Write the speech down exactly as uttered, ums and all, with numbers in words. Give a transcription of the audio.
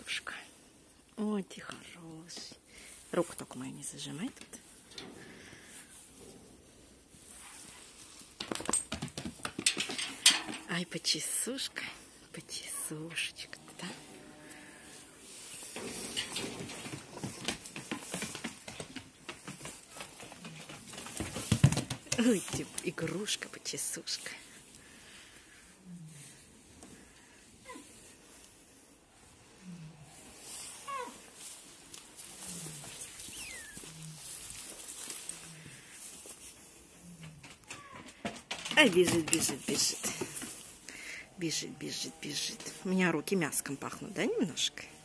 Петюшка. Ой, ты хороший. Руку только мою не зажимай тут. Ай, почесушка, почесушечка, да? Ой, ты игрушка, почесушка. Ай, бежит, бежит, бежит. Бежит, бежит, бежит. У меня руки мяском пахнут, да, немножко?